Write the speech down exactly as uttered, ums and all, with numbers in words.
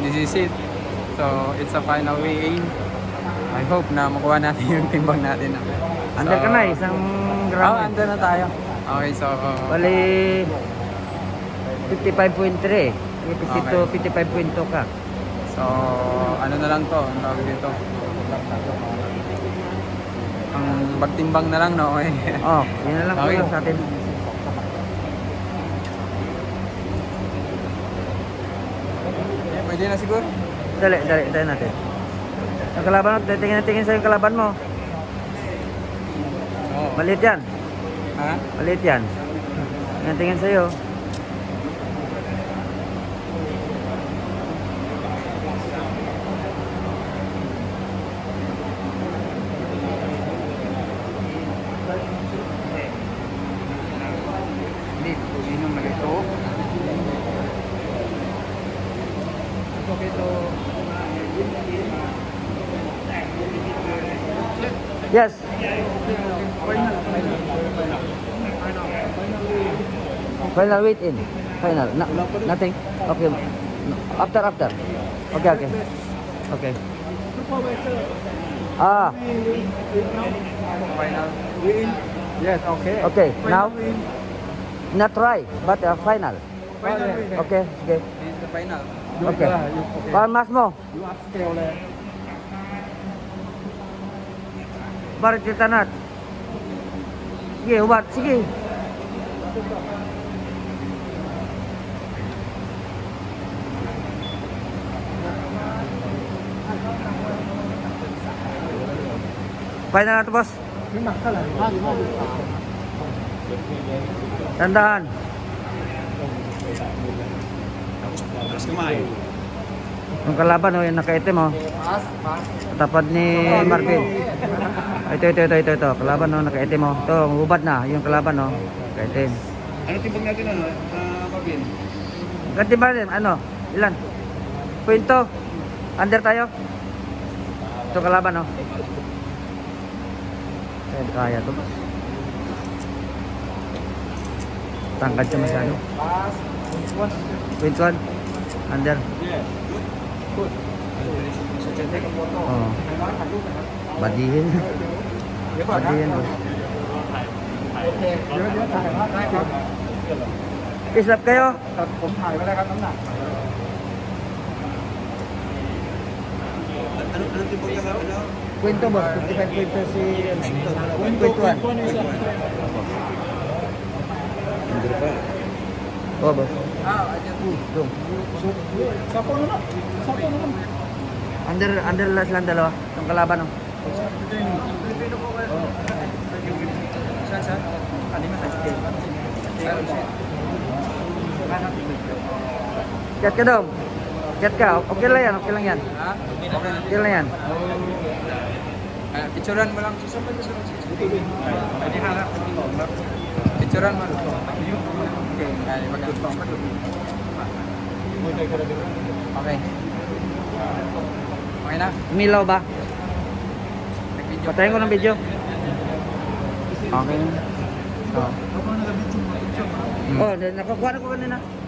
this is it. So, it's a final weigh-in. I hope na makuha natin yung timbang natin. So, under ka na, isang gram. Oh, under na tayo. Okay, so... Bali, fifty-five point three. fifty-two, Okay. fifty-five point two ka. So, ano na lang to, ang tawag dito. Ang pagtimbang na lang, no? Okay. Oh, yun na lang Okay. kulang sa atin. Pwede na siguro? Dali, dali, dali natin. Ang kalaban mo, tingin na tingin sa'yo yung kalaban mo. Oo. Maliit yan. Ha? Maliit yan. Tingin tingin sa'yo. Hindi, inom na ito. Yes. Final weight in. Final. No, nothing. Okay. After, after. Okay, okay. Okay. Ah. Final. Yes, okay. Okay. Now, not try, but uh, final. Final. Okay, okay. This is the final. Okay. Paano mas mo? You upscale eh. Barit kita nat. Sige, ubat. Sige. Final na ito, boss. Tandaan. Tapos kumain. Yung kalaban, oh, yung nakaitim, oh. Tapat ni Marvin. Ito, ito, ito, ito, ito. Kalaban, oh, nakaitim, oh. Ito, hubad na. Yung kalaban, oh. Nakaitim. Ano timbang natin ano? Uh, Marvin? Ganti ba rin? Ano? Ilan? Punto. Under tayo. Ito kalaban, oh. Kaya kaya to. Tangkad siya masyado. Point one. Under. Oh. Badihin. Badihin. Isap kayo. ผมถ่ายไว้แล้วครับน้ำหนัก Ano ano timbang niya ano? Kwento boss, fifty-five kwento si Kwento one. Under pa. Oh boss. Ah, ayan. Dong. Sapo na na. Sapo na na. Under under last lang dalawa. Yung kalaban, oh. Pilipino po kayo. Saan saan? Ano mo sa scale? Cat ka dong. Cat ka. Okay lang yan, okay lang yan. Ha? Okay lang yan. Ah, picturean mo lang. Saan ba ito sa Pwede harap. Picturean mo. Okay. Ay, magkano. Okay. Okay na? Umilaw ba? Nag-video. Patayin ko ng video. Okay. Oh. Oh, nakakuha na ko kanina.